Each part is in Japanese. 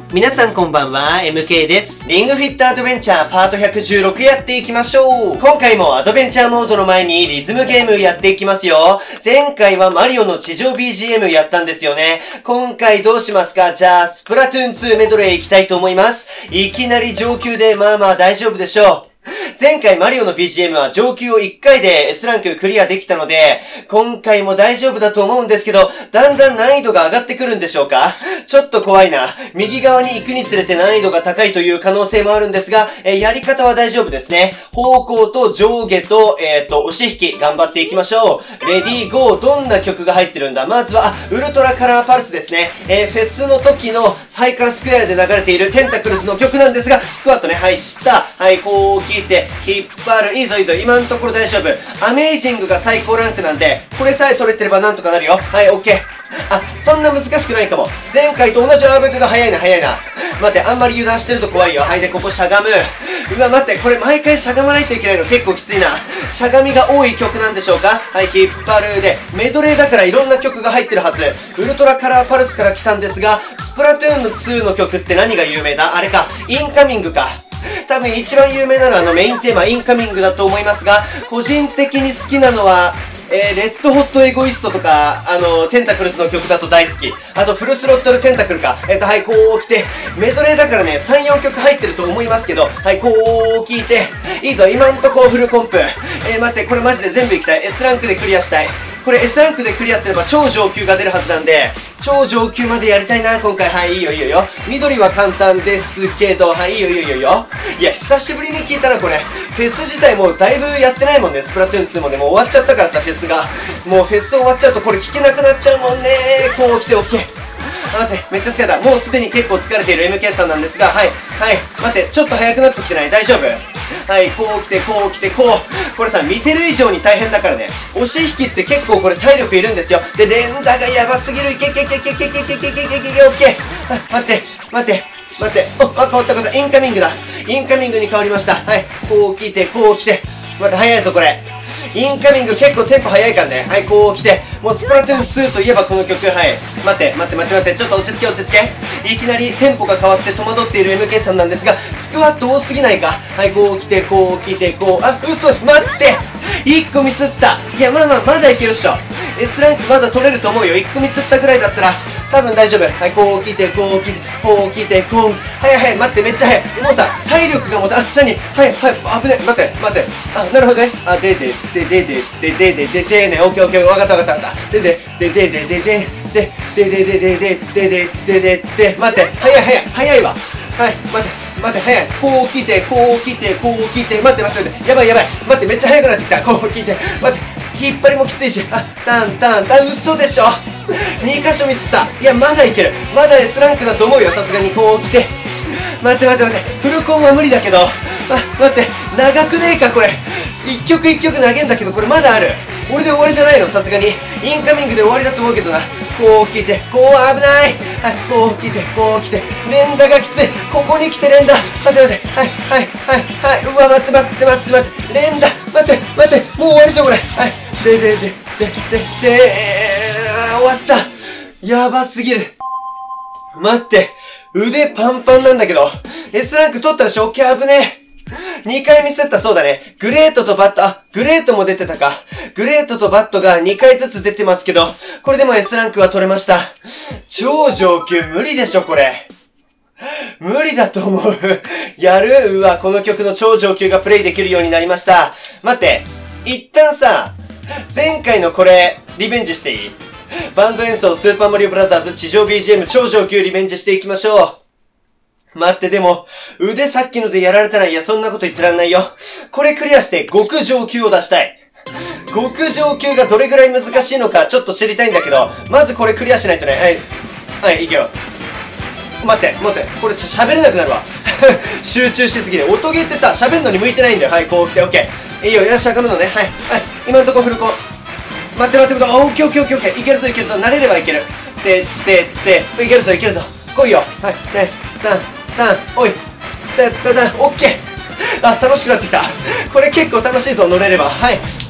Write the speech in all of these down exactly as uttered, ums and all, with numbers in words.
皆さんこんばんは、エムケー です。リングフィットアドベンチャーパートひゃくじゅうろくやっていきましょう。今回もアドベンチャーモードの前にリズムゲームやっていきますよ。前回はマリオの地上 ビージーエム やったんですよね。今回どうしますか？じゃあ、スプラトゥーンツーメドレーいきたいと思います。いきなり上級でまあまあ大丈夫でしょう。前回マリオの ビージーエム は上級をいっかいで エス ランククリアできたので、今回も大丈夫だと思うんですけど、だんだん難易度が上がってくるんでしょうか？ちょっと怖いな。右側に行くにつれて難易度が高いという可能性もあるんですが、えー、やり方は大丈夫ですね。方向と上下と、えっと、押し引き、頑張っていきましょう。レディーゴー、どんな曲が入ってるんだ？まずは、あ、ウルトラカラーパルスですね。えー、フェスの時のハイカラスクエアで流れているテンタクルズの曲なんですが、スクワットね、はい、下、はい、こう聞いて、引っ張る。いいぞいいぞ。今のところ大丈夫。アメージングが最高ランクなんで、これさえ取れてればなんとかなるよ。はい、オッケー。あ、そんな難しくないかも。前回と同じアーベルが早いな、早いな。待って、あんまり油断してると怖いよ。はい、で、ここしゃがむ。うわ、待って、これ毎回しゃがまないといけないの結構きついな。しゃがみが多い曲なんでしょうか？はい、引っ張る。で、メドレーだからいろんな曲が入ってるはず。ウルトラカラーパルスから来たんですが、スプラトゥーンのツーの曲って何が有名だ？あれか、インカミングか。多分一番有名なのはあのメインテーマインカミングだと思いますが、個人的に好きなのは、えー、レッドホットエゴイストとか、あの、テンタクルズの曲だと大好き。あと、フルスロットルテンタクルか。えっと、はい、こう来て、メドレーだからね、さん、よんきょく入ってると思いますけど、はい、こう聞いて、いいぞ、今んとこフルコンプ。えー、待って、これマジで全部いきたい。S ランクでクリアしたい。これ S ランクでクリアすれば超上級が出るはずなんで、超上級までやりたいな、今回。はい、いいよいいよいいよ。緑は簡単ですけど、はい、いいよいいよいいよいいよ。いや、久しぶりに聞いたな、これ。フェス自体もうだいぶやってないもんね、スプラトゥーンツーもね。もう終わっちゃったからさ、フェスが。もうフェス終わっちゃうとこれ聞けなくなっちゃうもんね。こう来て OK。あ、待って、めっちゃ疲れた。もうすでに結構疲れている エムケー さんなんですが、はい、はい、待って、ちょっと早くなってきてない？大丈夫？はい、こう来て、こう来て、こう。これさ、見てる以上に大変だからね。押し引きって結構これ体力いるんですよ。で、連打がやばすぎる。いけけけけけけけけけけけけけ、オッケー。待って、待って、待って。お、あ、変わった変わった。インカミングだ。インカミングに変わりました。はい、こう来て、こう来て。待って、早いぞ、これ。インカミング結構テンポ早いからね。はい、こう来て。もうスプラトゥーンツーといえばこの曲。はい。待って、待って、待って、待って。ちょっと落ち着け、落ち着け。いきなりテンポが変わって戸惑っている エムケー さんなんですが、スクワット多すぎないか？はい、こう来て、こう来て、こう。あ、嘘、待っていっこミスった。いや、まあまあ、まだいけるっしょ。S ランクまだ取れると思うよ。いっこミスったぐらいだったら、多分大丈夫。はい、こう来て、こう来て、こう来て、こう。早い早い、待って、めっちゃ早い。もうさ、体力がもう、あ、なに？はい、はい、危ない。待って、待って。あ、なるほどね。あ、でで、ででで、ででで、ででね。オッケーオッケー、わかったわかったわかった。でで、ででで、でで、で、ででででで、でででで、で、待って、早い早い、早いわ。はい、待って、待って、早い。こう来て、こう来て、こう来て、待って待って待って。やばいやばい。待って、めっちゃ速くなってきた。こう来て、待って。引っ張りもきついし、あ、タンタンタン、嘘でしょ。にかしょミスった。いや、まだいける。まだ S ランクだと思うよ、さすがに。こう来て。待って待って待って。フルコンは無理だけど。あ、待って。長くねえか、これ。一曲一曲投げんだけど、これまだある。俺で終わりじゃないの、さすがに。インカミングで終わりだと思うけどな。こう来て、こう危ない。はい、こう来て、こう来て。連打がきつい。ここに来て連打。待って待って。はい、はい、はい、はい。うわ、待って待って待って待って。連打。待って、待って。もう終わりでしょ、これ。はい。で、で、で、で、で、で、えー、終わった。やばすぎる。待って。腕パンパンなんだけど。S ランク取ったでしょ？オッケー、危ねえ。にかいミスった、そうだね。グレートとバット、あ、グレートも出てたか。グレートとバットがにかいずつ出てますけど、これでも S ランクは取れました。超上級無理でしょ、これ。無理だと思う。やる？うわ、この曲の超上級がプレイできるようになりました。待って。一旦さ、前回のこれ、リベンジしていい？バンド演奏スーパーマリオブラザーズ地上 ビージーエム 超上級リベンジしていきましょう。待って、でも、腕さっきのでやられたら、いや、そんなこと言ってらんないよ。これクリアして極上級を出したい。極上級がどれぐらい難しいのかちょっと知りたいんだけど、まずこれクリアしないとね。はい。はい、いくよ。待って、待って。これ喋れなくなるわ。集中しすぎて。音ゲーってさ、喋るのに向いてないんだよ。はい、こう来て、オッケー。いいよ、よし、しゃがむのね。はい、はい。今のところフルコン。待って待って待って、オッケーオッケーオッケーオッケー。いけるぞいけるぞ。慣れればいける。で、で、で、いけるぞいけるぞ。来いよ。はい、で、タン、タン、おい。で、タン、オッケー。あ、楽しくなってきた。これ結構楽しいぞ、乗れれば。はい。で、で、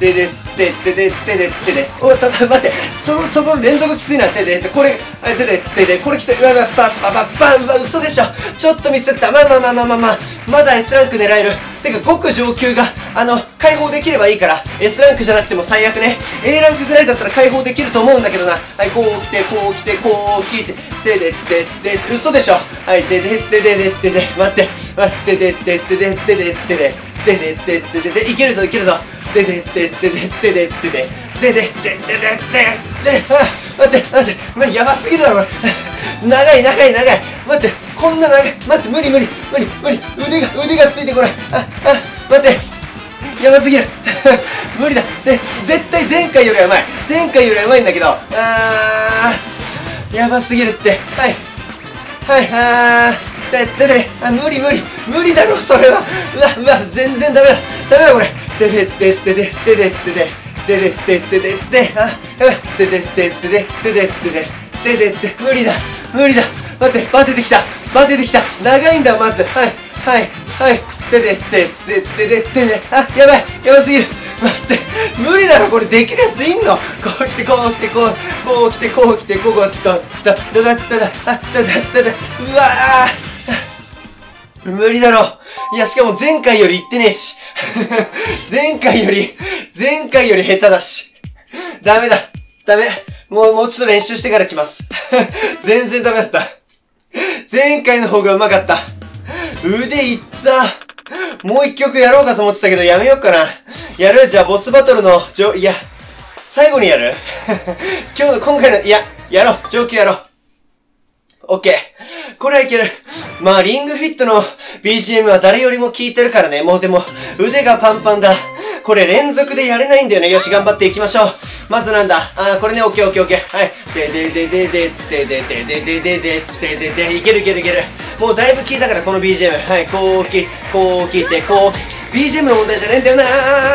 でででででででおた待ってそのそこの連続きついなでででこれででででこれきついうわうわパッパッパッパうわ嘘でしょちょっとミスったまあまあまあまあまあまあまだ S ランク狙えるてか極上級があの解放できればいいから S ランクじゃなくても最悪ね A ランクぐらいだったら解放できると思うんだけどなはいこう来てこう来てこう来てでででで嘘でしょはいででででででで待って待ってででででででででででででででいけるぞいけるぞでででででででででででででであ待って待ってまやばすぎるだろこれ長い長い長い待ってこんな長い待って無理無理無理無理腕が腕がついてこないああ待ってやばすぎる無理だで絶対前回よりはうまい前回よりはうまいんだけどあーやばすぎるってはいはいあーででであ無理無理無理だろそれはうわうわ全然ダメだダメだこれででででででででででででででであででででででででででで無理だ無理だ待ってバテてきたバテてきた長いんだまずはいはいはいでででででででであやばいやばすぎる待って無理だろこれできるやついんのこう来てこう来てこうこう来てこう来てこう来てだだだだだだあだだだだうわー無理だろいやしかも前回よりいってねえし前回より前回より下手だしダメだダメもうもうちょっと練習してから来ます全然ダメだった前回の方が上手かった腕いったもう一曲やろうかと思ってたけどやめようかなやるじゃあボスバトルのじょいや最後にやる今日の今回のいややろう上級やろうオッケーこれはいけるまあリングフィットの ビージーエム は誰よりも効いてるからねもうでも腕がパンパンだこれ連続でやれないんだよねよし頑張っていきましょうまずなんだあーこれねオッケーオッケーオッケーはいでででででででででででででででいけるいけるいけるもうだいぶ効いたからこの ビージーエム はいこうきこうきてこう ビージーエム の問題じゃねえんだよな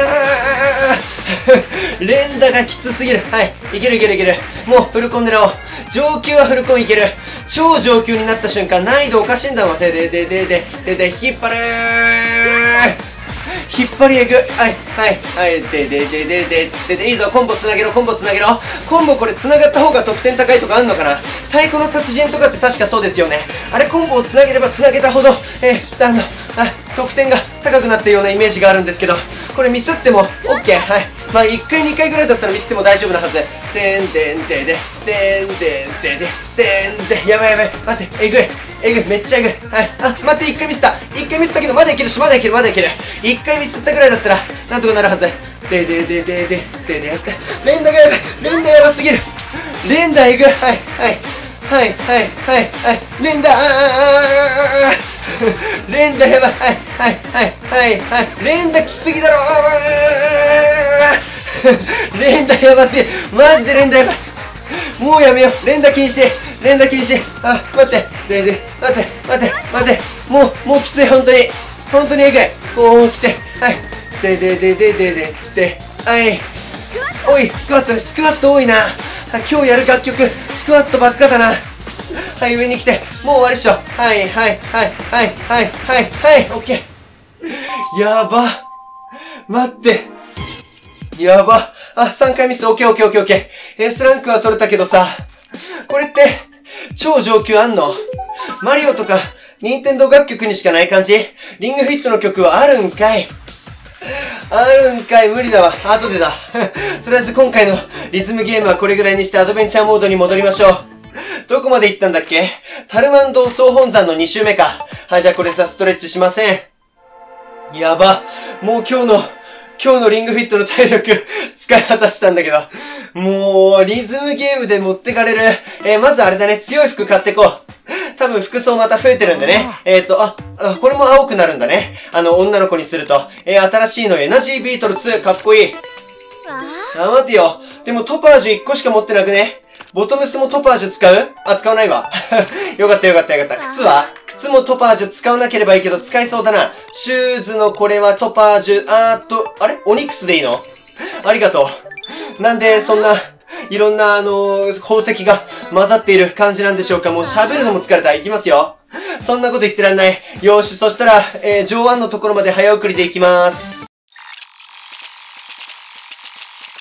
連打がきつすぎるはいいけるいけるいけるもうフルコン狙おう上級はフルコンいける超上級になった瞬間難易度おかしいんだわででででででで引っ張る引っ張りえぐはいはいはいでででででででいいぞコンボつなげろコンボつなげろコンボこれつながった方が得点高いとかあんのかな太鼓の達人とかって確かそうですよねあれコンボをつなげればつなげたほどえー、あのあ得点が高くなってるようなイメージがあるんですけどこれミスっても OK はいまあいっかいにかいぐらいだったらミスっても大丈夫なはずでんでんでででんでんでででんでやばいやばい待ってえぐいえぐいめっちゃえぐいはいあ待っていっかいミスったいっかいミスったけどまだいけるしまだいけるまだいけるいっかいミスったぐらいだったらなんとかなるはずでででででででやって連打がやばい連打やばすぎる連打えぐいはいはいはいはいはいはい連打あー連打やばいはいはいはいはいはい連打きつすぎだろ連打やばすぎマジで連打やばいもうやめよう連打禁止連打禁止あ待ってでで待って待って待ってもうもうきつい本当に本当にえぐいこう来てはいででででででではいおいスクワットスクワット多いな今日やる楽曲スクワットばっかだなはい上に来てもう終わりっしょはいはいはいはいはいはいはいオッケーやば待ってやばあさんかいミスオッケーオッケーオッケーオッケー S ランクは取れたけどさこれって超上級あんのマリオとか任天堂楽曲にしかない感じリングフィットの曲はあるんかいあるんかい無理だわ後でだとりあえず今回のリズムゲームはこれぐらいにしてアドベンチャーモードに戻りましょうどこまで行ったんだっけタルマン堂総本山のに周目かはいじゃあこれさストレッチしませんやばもう今日の今日のリングフィットの体力使い果たしたんだけどもうリズムゲームで持ってかれるえー、まずあれだね強い服買ってこう多分服装また増えてるんでね。えっと、あ、あ、これも青くなるんだね。あの、女の子にすると。えー、新しいのエナジービートルツー、かっこいい。あ、待てよ。でもトパージュいっこしか持ってなくね。ボトムスもトパージュ使う？あ、使わないわ。よかったよかったよかった。靴は？靴もトパージュ使わなければいいけど使いそうだな。シューズのこれはトパージュ、あーっと、あれ？オニックスでいいの？ありがとう。なんで、そんな、いろんな、あのー、宝石が混ざっている感じなんでしょうか。もう喋るのも疲れた。いきますよ。そんなこと言ってらんない。よーし、そしたら、えー、上腕のところまで早送りでいきます。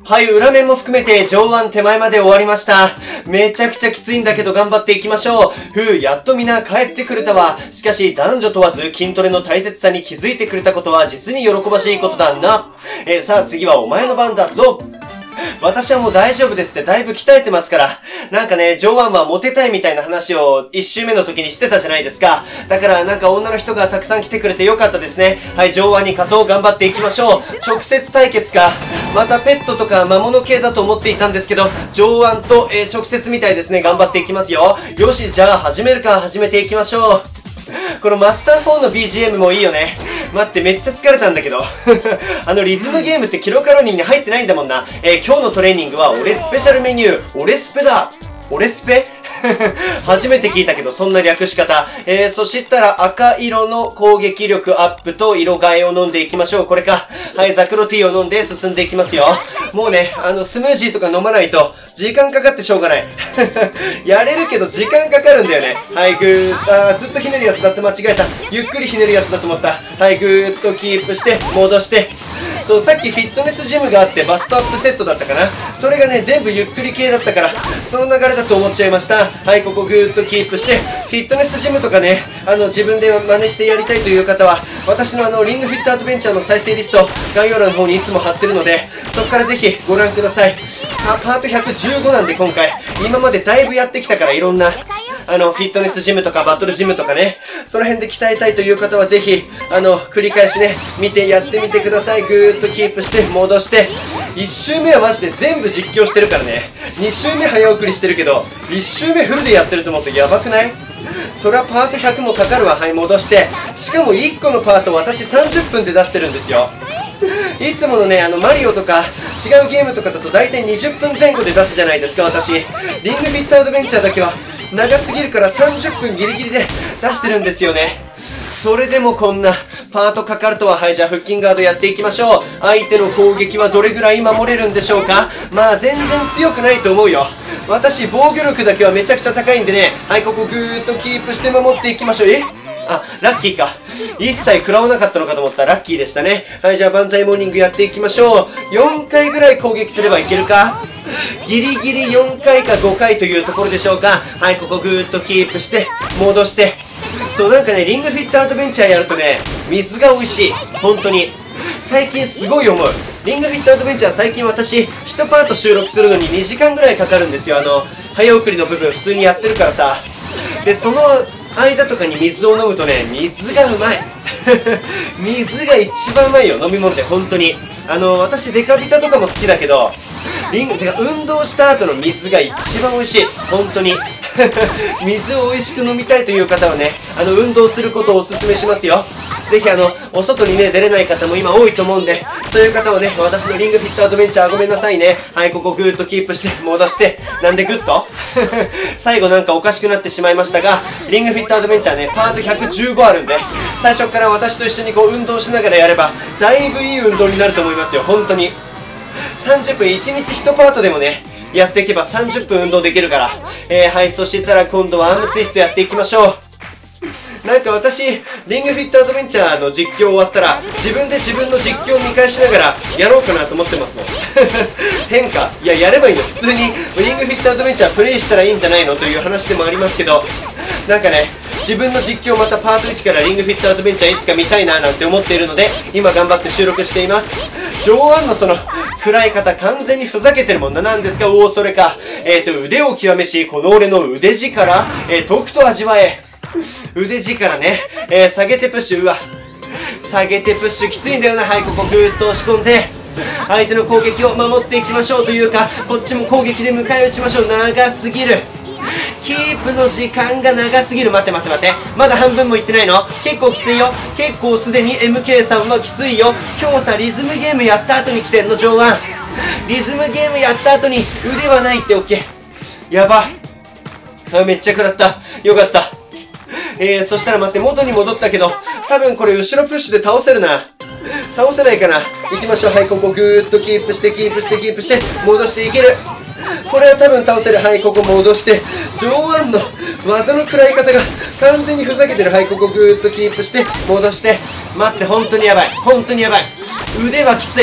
はい、裏面も含めて上腕手前まで終わりました。めちゃくちゃきついんだけど頑張っていきましょう。ふう、やっとみんな帰ってくれたわ。しかし男女問わず筋トレの大切さに気づいてくれたことは実に喜ばしいことだな。えー、さあ次はお前の番だぞ。私はもう大丈夫ですってだいぶ鍛えてますから。なんかね、上腕はモテたいみたいな話を一周目の時にしてたじゃないですか。だからなんか女の人がたくさん来てくれてよかったですね。はい、上腕に勝とう。頑張っていきましょう。直接対決か。またペットとか魔物系だと思っていたんですけど、上腕と、えー、直接みたいですね。頑張っていきますよ。よし、じゃあ始めるか。始めていきましょう。このマスターフォーの ビージーエム もいいよね。待って、めっちゃ疲れたんだけど。あのリズムゲームってキロカロリーに入ってないんだもんな。えー、今日のトレーニングは俺スペシャルメニュー。俺スペだ。俺スペ初めて聞いたけど、そんな略し方。えー、そしたら赤色の攻撃力アップと色替えを飲んでいきましょう。これか。はい、ザクロティーを飲んで進んでいきますよ。もうね、あの、スムージーとか飲まないと、時間かかってしょうがない。やれるけど時間かかるんだよね。はい、ぐーっと、あー、ずっとひねるやつだって間違えた。ゆっくりひねるやつだと思った。はい、ぐーっとキープして、戻して。そう、さっきフィットネスジムがあってバストアップセットだったかな。それがね、全部ゆっくり系だったから、その流れだと思っちゃいました。はい、ここぐーっとキープして、フィットネスジムとかね、あの、自分で真似してやりたいという方は、私のあの、リングフィットアドベンチャーの再生リスト、概要欄の方にいつも貼ってるので、そこからぜひご覧ください。パートひゃくじゅうごなんで今回、今までだいぶやってきたからいろんな、あの、フィットネスジムとかバトルジムとかね、その辺で鍛えたいという方はぜひ、あの、繰り返しね、見てやってみてください。ぐーっとキープして、戻して。いち周目はマジで全部実況してるからね。に周目早送りしてるけど、いち周目フルでやってると思ってやばくない？そりゃパートひゃくもかかるわ。はい、戻して。しかもいっこのパート私さんじゅっぷんで出してるんですよ。いつものね、あの、マリオとか、違うゲームとかだと大体にじゅっぷんぜん後で出すじゃないですか、私。リングフィットアドベンチャーだけは、長すぎるからさんじゅっぷんギリギリで出してるんですよね。それでもこんなパートかかるとは。はい、じゃあ腹筋ガードやっていきましょう。相手の攻撃はどれぐらい守れるんでしょうか。まあ全然強くないと思うよ。私防御力だけはめちゃくちゃ高いんでね。はい、ここぐーっとキープして守っていきましょう。えあ、ラッキーか。一切食らわなかったのかと思ったらラッキーでしたね。はい、じゃあ万歳モーニングやっていきましょう。よんかいぐらい攻撃すればいけるか。ギリギリよんかいかごかいというところでしょうか。はい、ここぐーっとキープして戻して。そうなんかね、リングフィットアドベンチャーやるとね、水が美味しい。本当に最近すごい思う。リングフィットアドベンチャー最近私いちパート収録するのににじかんぐらいかかるんですよ。あの早送りの部分普通にやってるからさ。でその間とかに水を飲むとね、水がうまい。水が一番うまいよ、飲み物って本当に。あの私デカビタとかも好きだけど、リングてか運動した後の水が一番美味しい。本当に。水を美味しく飲みたいという方はね、あの運動することをお勧めしますよ。ぜひあのお外にね出れない方も今多いと思うんで、そういう方はね、私のリングフィットアドベンチャーごめんなさいね。はい、ここぐーっとキープして戻して、なんでグッと最後なんかおかしくなってしまいましたが、リングフィットアドベンチャーね、パートひゃくじゅうごあるんで、最初から私と一緒にこう運動しながらやればだいぶいい運動になると思いますよ。本当にさんじゅっぷん、いちにちいちパートでもねやっていけばさんじゅっぷん運動できるから。えー、はい、そしたら今度はアームツイストやっていきましょう。なんか私、リングフィットアドベンチャーの実況終わったら、自分で自分の実況を見返しながらやろうかなと思ってますもん。変化いや、やればいいの。普通にリングフィットアドベンチャープレイしたらいいんじゃないのという話でもありますけど、なんかね、自分の実況またパートいちからリングフィットアドベンチャーいつか見たいななんて思っているので、今頑張って収録しています。上腕のその食らい方完全にふざけてるもんな。なんですか。おお、それか。えっと腕を極めしこの俺の腕力、えー、とくと味わえ。腕力ね、えー、下げてプッシュ。うわ下げてプッシュきついんだよな。はい、ここぐーっと押し込んで相手の攻撃を守っていきましょう。というかこっちも攻撃で迎え撃ちましょう。長すぎる。キープの時間が長すぎる。待て待て待て、まだ半分もいってないの。結構きついよ。結構すでに エムケー さんはきついよ。今日さリズムゲームやった後に来てんの。上腕リズムゲームやった後に腕はないって。オッケー、やば。あ、めっちゃ食らった。よかった。えー、そしたら待って、元に戻ったけど多分これ後ろプッシュで倒せるな。倒せないかな。行きましょう。はい、ここぐーっとキープしてキープしてキープして戻していける。これは多分倒せる。はい、ここ戻して上腕の技の食らい方が完全にふざけてる。はい、ここぐーっとキープして戻して。待って、本当にやばい。本当にやばい。腕はきつい。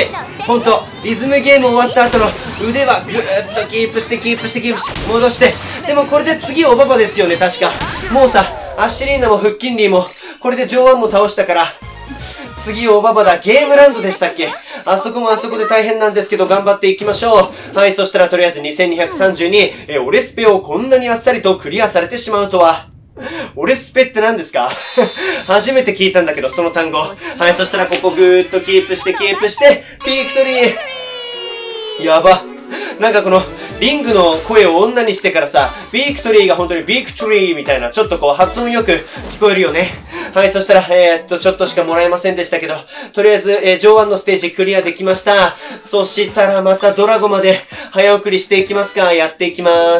ほんとリズムゲーム終わった後の腕はぐーっとキープしてキープしてキープして戻して、でもこれで次オババですよね確か。もうさアッシュリーナもフッキンリーもこれで上腕も倒したから、次オババだ。ゲームランドでしたっけ。あそこもあそこで大変なんですけど頑張っていきましょう。はい、そしたらとりあえずにせんにひゃくさんじゅうに、えオレスペをこんなにあっさりとクリアされてしまうとは。オレスペって何ですか初めて聞いたんだけどその単語。はい、そしたらここぐーっとキープしてキープしてビクトリー。やば、なんかこのリングの声を女にしてからさ、ビクトリーが本当にビクトリーみたいな、ちょっとこう発音よく聞こえるよね。はい、そしたら、えー、っと、ちょっとしかもらえませんでしたけど、とりあえず、えー、上腕のステージクリアできました。そしたらまたドラゴまで早送りしていきますか。やっていきます。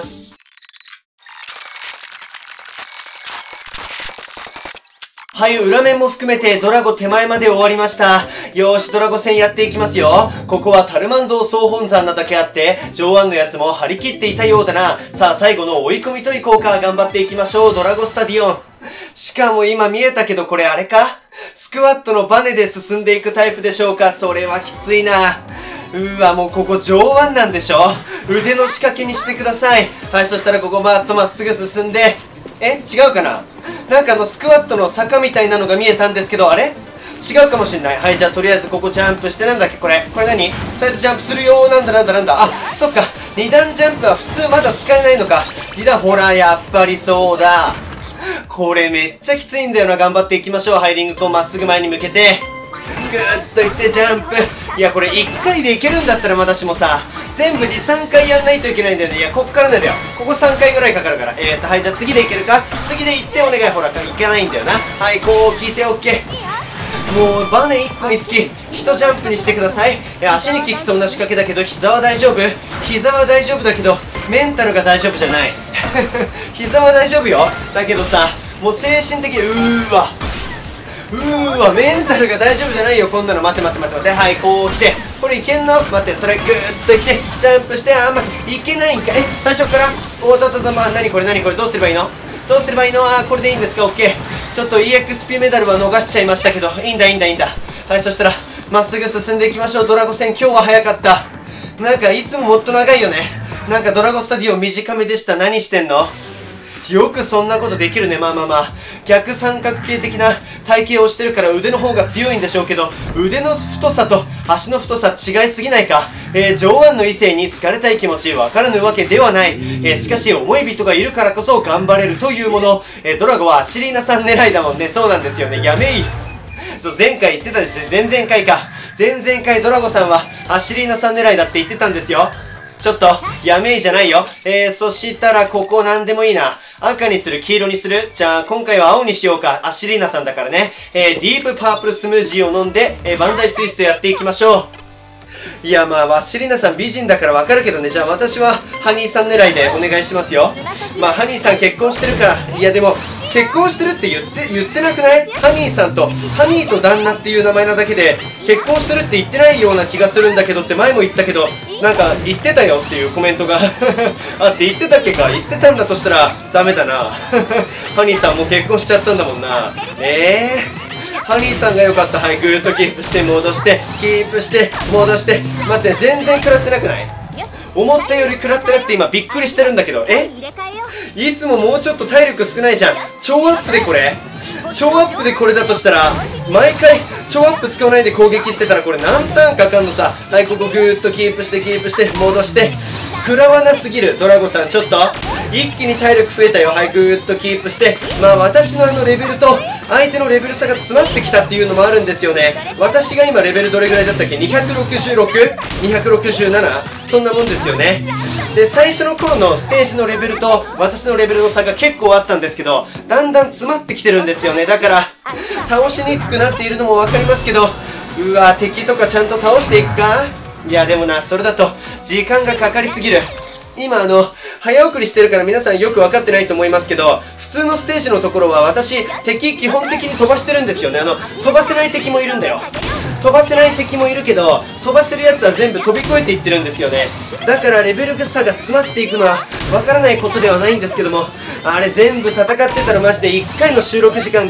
はい、裏面も含めてドラゴ手前まで終わりました。よーし、ドラゴ戦やっていきますよ。ここはタルマンド総本山なだけあって、上腕のやつも張り切っていたようだな。さあ、最後の追い込みといこうか。頑張っていきましょう。ドラゴスタディオン。しかも今見えたけどこれあれか？スクワットのバネで進んでいくタイプでしょうか。それはきついな。うーわ、もうここ上腕なんでしょ？腕の仕掛けにしてください。はい、そしたらここバーッとまっすぐ進んで、え？違うかな？なんかあのスクワットの坂みたいなのが見えたんですけど、あれ？違うかもしんない。はい、じゃあとりあえずここジャンプして、なんだっけこれ。これ何？とりあえずジャンプするよー。なんだなんだなんだ。あ、そっか。二段ジャンプは普通まだ使えないのか。二段、ほら、やっぱりそうだ。これめっちゃきついんだよな。頑張っていきましょう。ハイリングこうまっすぐ前に向けて。ぐーっといってジャンプ。いや、これいっかいでいけるんだったらまだしもさ、全部に、さんかいやんないといけないんだよね。いや、こっからなんだよ。ここさんかいぐらいかかるから。えーと、はい、じゃあ次でいけるか？次でいってお願い。ほら、いかないんだよな。はい、こう聞いて OK。もうバネいっこにつきいちジャンプにしてください。え足に効きそうな仕掛けだけど膝は大丈夫。膝は大丈夫だけどメンタルが大丈夫じゃない膝は大丈夫よ。だけどさ、もう精神的にうーわうーわ、メンタルが大丈夫じゃないよこんなの。待て待て待て待て。はい、こう来て、これいけんの？待って、それグーッといってジャンプして、あんまいけないんか。え、最初からおっとっとっと、まあ何これ何これ、どうすればいいの？どうすればいいの？あー、これでいいんですか？ OK。 ちょっと イーエックスピー メダルは逃しちゃいましたけど、いいんだいいんだいいんだ。はい、そしたらまっすぐ進んでいきましょう。ドラゴ戦今日は早かった。なんかいつももっと長いよね。なんかドラゴスタディオン短めでした。何してんの？よくそんなことできるね。まあまあまあ、逆三角形的な体型をしてるから腕の方が強いんでしょうけど、腕の太さと足の太さ違いすぎないか。えー、上腕の異性に好かれたい気持ちわからぬわけではない。えー、しかし重い人がいるからこそ頑張れるというもの。えー、ドラゴはアシリーナさん狙いだもんね。そうなんですよね。やめい。そう、前回言ってたですね。前々回か。前々回ドラゴさんはアシリーナさん狙いだって言ってたんですよ。ちょっと、やめいじゃないよ。えー、そしたらここなんでもいいな。赤にする？黄色にする？じゃあ、今回は青にしようか。アシリーナさんだからね。えー、ディープパープルスムージーを飲んで、えー、万歳ツイストやっていきましょう。いや、まあ、アシリーナさん美人だからわかるけどね。じゃあ、私はハニーさん狙いでお願いしますよ。まあ、ハニーさん結婚してるから。いや、でも、結婚してるって言って、言ってなくない？ハニーさんと、ハニーと旦那っていう名前なだけで、結婚してるって言ってないような気がするんだけどって前も言ったけど、なんか言ってたよっていうコメントがあって、言ってたっけか？言ってたんだとしたらダメだなハニーさんもう結婚しちゃったんだもんな。えー、ハニーさんが良かった。はい、ぐーっとキープして戻してキープして戻して。待って、全然食らってなくない？思ったより食らってなくて今びっくりしてるんだけど。え？いつももうちょっと体力少ないじゃん。超アップでこれ超アップでこれだとしたら、毎回超アップ使わないで攻撃してたらこれ何ターンかかんのさ。はい、ここぐーっとキープしてキープして戻して食らわなすぎる。ドラゴさんちょっと一気に体力増えたよ。はい、ぐーっとキープして、まあ私のあのレベルと相手のレベル差が詰まってきたっていうのもあるんですよね。私が今レベルどれぐらいだったっけ？ にひゃくろくじゅうろく？ にひゃくろくじゅうなな？ そんなもんですよね。で、最初の頃のステージのレベルと私のレベルの差が結構あったんですけど、だんだん詰まってきてるんですよね。だから倒しにくくなっているのも分かりますけど、うわ、敵とかちゃんと倒していくか。いやでもな、それだと時間がかかりすぎる。今あの早送りしてるから皆さんよく分かってないと思いますけど、普通のステージのところは私敵基本的に飛ばしてるんですよね。あの飛ばせない敵もいるんだよ。飛ばせない敵もいるけど、飛ばせるやつは全部飛び越えていってるんですよね。だからレベル差が詰まっていくのはわからないことではないんですけども、あれ全部戦ってたらマジでいっかいの収録時間が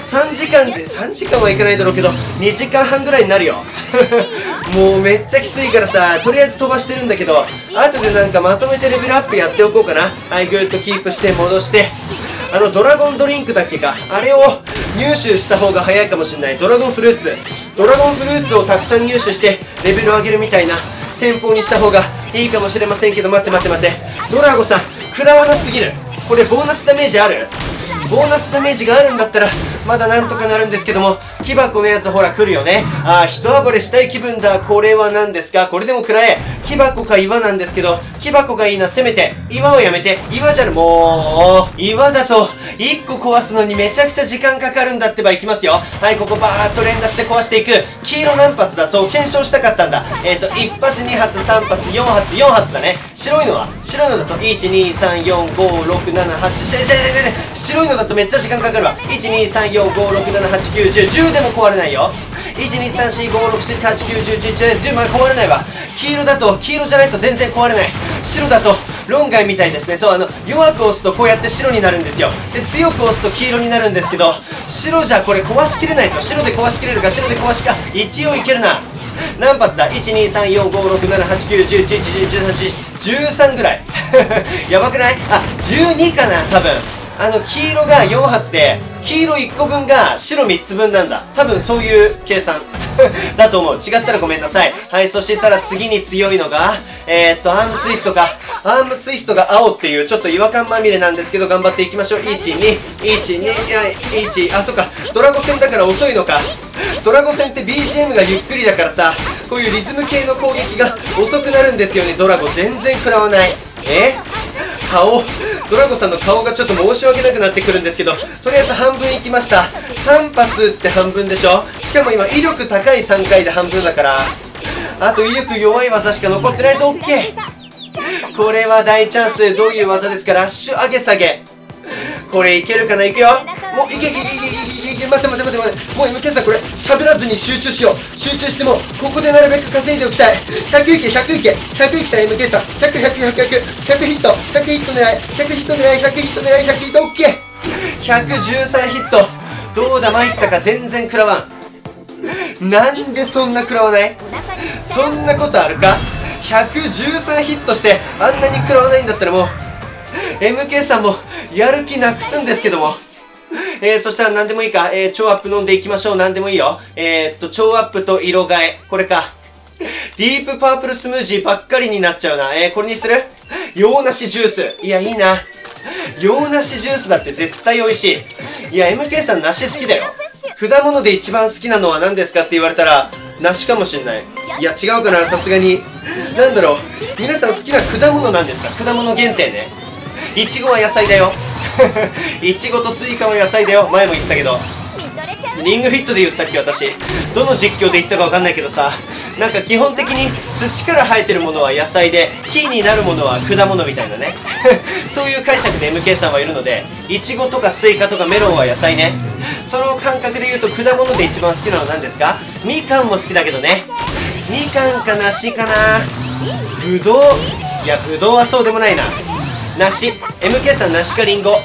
さんじかんで、さんじかんはいかないだろうけど、にじかんはんぐらいになるよ。もうめっちゃきついからさ、とりあえず飛ばしてるんだけど、後でなんかまとめてレベルアップやっておこうかな。はい、ぐーっとキープして戻して、あのドラゴンドリンクだっけか、あれを入手した方が早いかもしれない。ドラゴンフルーツ。ドラゴンフルーツをたくさん入手して、レベルを上げるみたいな戦法にした方がいいかもしれませんけど、待って待って待って。ドラゴさん、食らわなすぎる。これボーナスダメージある？ボーナスダメージがあるんだったらまだなんとかなるんですけども、木箱のやつほら来るよね。ああ、一暴れしたい気分だ。これは何ですか？これでも食らえ。木箱か岩なんですけど、木箱がいいな。せめて岩をやめて。岩じゃる、もう岩だといっこ壊すのにめちゃくちゃ時間かかるんだってば。いきますよ。はい、ここバーッと連打して壊していく。黄色何発だ？そう、検証したかったんだ。えっといち発に発さん発よん発よん発だね。白いのは白いのだといちにさんよんごろくななはち、しししし白いのだとめっちゃ時間かかるわ。いちにさんよんごろくななはちきゅうじゅう、じゅうでも壊れないよ。いちにさんしごろくしちはちきゅうじゅうじゅういちじゅうまで壊れないわ。黄色だと、黄色じゃないと全然壊れない。白だと論外みたいですね。そう、あの弱く押すとこうやって白になるんですよ。で強く押すと黄色になるんですけど、白じゃこれ壊しきれないと。白で壊しきれるか、白で壊しか。一応いけるな。何発だ？ いちにさんよんごろくななはちきゅうじゅうじゅういちじゅうにじゅうさんじゅうよんじゅうさんぐらい。やばくない？あ、じゅうにかな多分。あの黄色がよん発で黄色いっこぶんが白みっつぶんなんだ。多分そういう計算だと思う。違ったらごめんなさい。はい、そしたら次に強いのがえー、っとアームツイストか。アームツイストが青っていうちょっと違和感まみれなんですけど、頑張っていきましょう。いちにいちにいち、あ、そっか、ドラゴ戦だから遅いのか。ドラゴ戦って ビージーエム がゆっくりだからさ、こういうリズム系の攻撃が遅くなるんですよね。ドラゴ全然食らわない。え顔、ドラゴさんの顔がちょっと申し訳なくなってくるんですけど、とりあえず半分いきました。さん発って半分でしょ。しかも今威力高いさんかいで半分だから、あと威力弱い技しか残ってないぞ。 OK、 これは大チャンス。どういう技ですか？ラッシュ上げ下げ。これいけるかな？いくよ。もういけいけいけいけいけいけ。待って待って待って待って。もう エムケー さんこれ喋らずに集中しよう。集中してもここでなるべく稼いでおきたい。ひゃくいけひゃくいけひゃくいきたい エムケー さん。ひゃく、ひゃく、ひゃく、ひゃく、ひゃくヒットひゃくヒット狙いひゃくヒット狙いひゃくヒット狙いひゃくヒット OK。 ひゃくじゅうさんヒット。どうだ参ったか。全然食らわん。なんでそんな食らわない？そんなことあるか？ひゃくじゅうさんヒットしてあんなに食らわないんだったらもう エムケー さんもやる気なくすんですけども。えー、そしたら何でもいいか。えー、超アップ飲んでいきましょう。何でもいいよ。えー、っと、超アップと色替え。これか。ディープパープルスムージーばっかりになっちゃうな。えー、これにする？洋梨ジュース。いや、いいな。洋梨ジュースだって絶対美味しい。いや、エムケー さん梨好きだよ。果物で一番好きなのは何ですかって言われたら、梨かもしんない。いや、違うかな、さすがに。なんだろう。皆さん好きな果物なんですか？果物限定ね。いちごは野菜だよ。いちごとスイカは野菜だよ。前も言ったけど。リングフィットで言ったっけ私。どの実況で言ったかわかんないけどさ、なんか基本的に土から生えてるものは野菜で、木になるものは果物みたいなね。そういう解釈で エムケー さんはいるので、いちごとかスイカとかメロンは野菜ね。その感覚で言うと果物で一番好きなのは何ですか？みかんも好きだけどね。みかんか梨かな。ぶどう、いやぶどうはそうでもないな。梨。 エムケー さん梨かリンゴ。うん、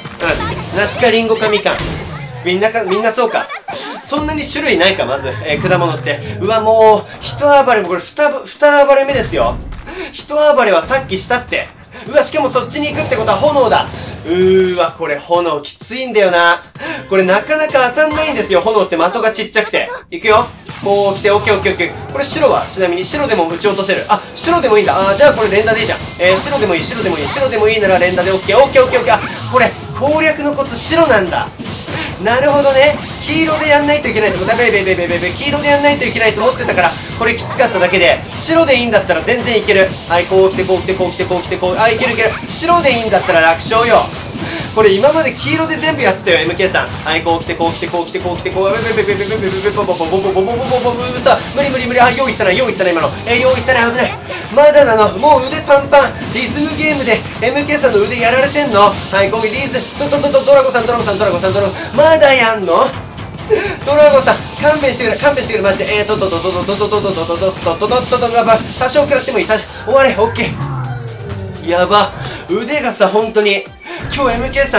梨かリンゴかみかん。みんなか、みんなそうか。そんなに種類ないか、まず、えー、果物って。うわ、もう一暴れもこれ二二暴れ目ですよ。一暴れはさっきしたって。うわ、しかもそっちに行くってことは炎だ。うーわ、これ炎きついんだよな。これなかなか当たんないんですよ。炎って的がちっちゃくて。いくよ。こう来て、オッケーオッケーオッケー。これ白はちなみに白でも撃ち落とせる。あ、白でもいいんだ。あー、じゃあこれ連打でいいじゃん。えー、白でもいい、白でもいい、白でもいいなら連打でオッケーオッケーオッケーオッケー。あ、これ攻略のコツ白なんだ。なるほどね。黄色でやんないといけないと。だべべべべべべ黄色でやんないといけないと思ってたから、これきつかっただけで、白でいいんだったら全然いける。はい、こう来てこう来てこう来てこう来てこう。あ、いけるいける。白でいいんだったら楽勝よ。これ今まで黄色で全部やってたよ エムケー さん。はい、こう来てこう来てこう来てこう来てこう。べべべべべべべべべべボボボボボボボボボボボボさ、無理無理無理。あ、よういったなよういったな今の。えー、よういったな。危ない。まだなの。もう腕パンパン。リズムゲームで エムケー さんの腕やられてんの。はい、こうリズドドドドドラゴさんドラゴさんドラゴさんドラゴまだやんの。ドラゴさん勘弁してくれ勘弁してくれマジで。えーとドドドドドドドドドドドドドドドドドド多少食らってもいい。終われ。オッケー。やば、腕がさ本当に今日 エムケー さん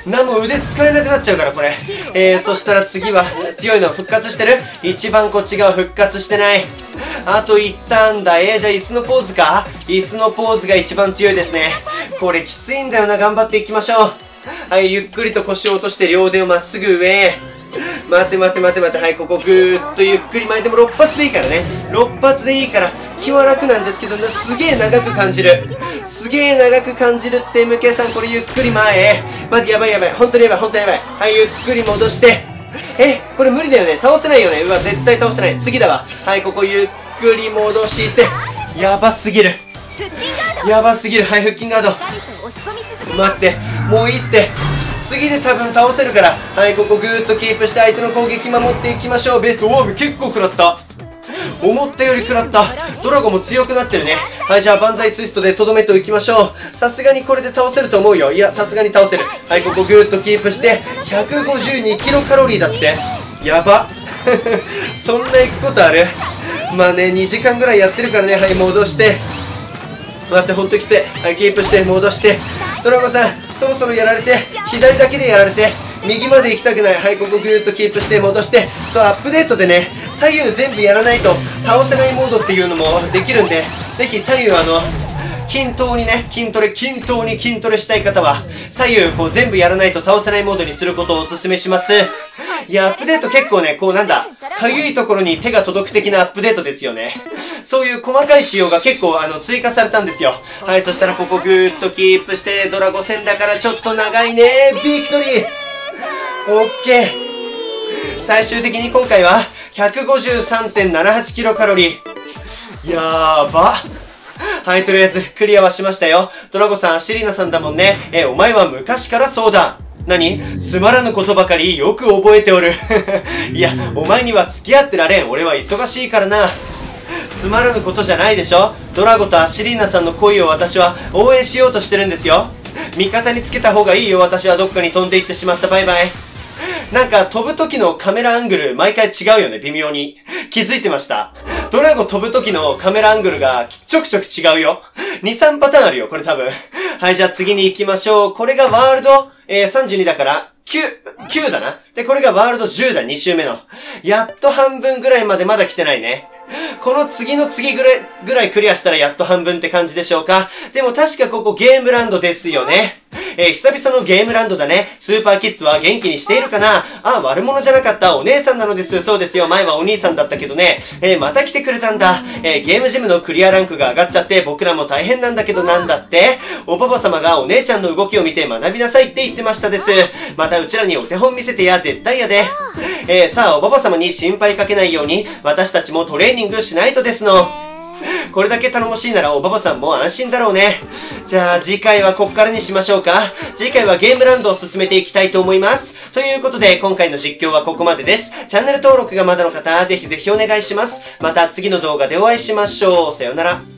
な、もう腕使えなくなっちゃうから、これ。えー、そしたら次は、強いの復活してる？一番こっち側復活してない。あといちターンだ。えー、じゃあ椅子のポーズか？椅子のポーズが一番強いですね。これきついんだよな、頑張っていきましょう。はい、ゆっくりと腰を落として両腕をまっすぐ上へ。待て待て待て待て。はい、ここぐーっとゆっくり巻いてもろっ発でいいからね。ろっ発でいいから、気は楽なんですけどね、すげえ長く感じる。すげえ長く感じるって エムケー さん、これゆっくり前へ。待って、やばいやばい。本当にやばい、本当にやばい。はい、ゆっくり戻して。え、これ無理だよね。倒せないよね。うわ、絶対倒せない。次だわ。はい、ここゆっくり戻して。やばすぎる。やばすぎる。はい、腹筋ガード。待って、もういいって。次で多分倒せるから。はい、ここぐーっとキープして相手の攻撃守っていきましょう。ベース、おお、結構食らった。思ったより食らった。ドラゴンも強くなってるね。はい、じゃあ万歳ツイストでとどめておきましょう。さすがにこれで倒せると思うよ。いや、さすがに倒せる。はい、ここぐーっとキープして、ひゃくごじゅうにキロカロリーだって。やば。そんな行くことある？まあね、にじかんぐらいやってるからね。はい、戻して。待って、ほんときつい。はい、キープして、戻して。ドラゴンさん、そろそろやられて、左だけでやられて、右まで行きたくない。はい、ここぐーっとキープして、戻して。そう、アップデートでね、左右全部やらないと倒せないモードっていうのもできるんで、ぜひ左右あの、均等にね、筋トレ、均等に筋トレしたい方は、左右こう全部やらないと倒せないモードにすることをお勧めします。いや、アップデート結構ね、こうなんだ、かゆいところに手が届く的なアップデートですよね。そういう細かい仕様が結構あの追加されたんですよ。はい、そしたらここぐーっとキープして、ドラゴ戦だからちょっと長いね。ビクトリーオッケー。最終的に今回は ひゃくごじゅうさんてんななはちキロカロリー。やーば。はい、とりあえずクリアはしましたよ。ドラゴさん、シリナさんだもんね。え、お前は昔からそうだ。何？つまらぬことばかりよく覚えておる。いや、お前には付き合ってられん。俺は忙しいからな。つまらぬことじゃないでしょ。ドラゴとアシリーナさんの恋を私は応援しようとしてるんですよ。味方につけた方がいいよ。私はどっかに飛んでいってしまった。バイバイ。なんか飛ぶ時のカメラアングル毎回違うよね、微妙に。気づいてました？ドラゴ飛ぶ時のカメラアングルがちょくちょく違うよ。に、さんパターンあるよ、これ多分。はい、じゃあ次に行きましょう。これがワールド、えー、さんじゅうにだから、きゅう、きゅうだな。で、これがワールドじゅうだ、に周目の。やっと半分ぐらいまでまだ来てないね。この次の次ぐらい、ぐらいクリアしたらやっと半分って感じでしょうか。でも確かここゲームランドですよね。えー、久々のゲームランドだね。スーパーキッズは元気にしているかな？あ、悪者じゃなかった。お姉さんなのです。そうですよ。前はお兄さんだったけどね。えー、また来てくれたんだ。えー、ゲームジムのクリアランクが上がっちゃって、僕らも大変なんだけどなんだって。おパパ様がお姉ちゃんの動きを見て学びなさいって言ってましたです。またうちらにお手本見せてや、絶対やで。えー、さあ、おパパ様に心配かけないように、私たちもトレーニングしないとですの。これだけ頼もしいならおばばさんも安心だろうね。じゃあ次回はこっからにしましょうか。次回はゲームランドを進めていきたいと思います。ということで今回の実況はここまでです。チャンネル登録がまだの方、ぜひぜひお願いします。また次の動画でお会いしましょう。さようなら。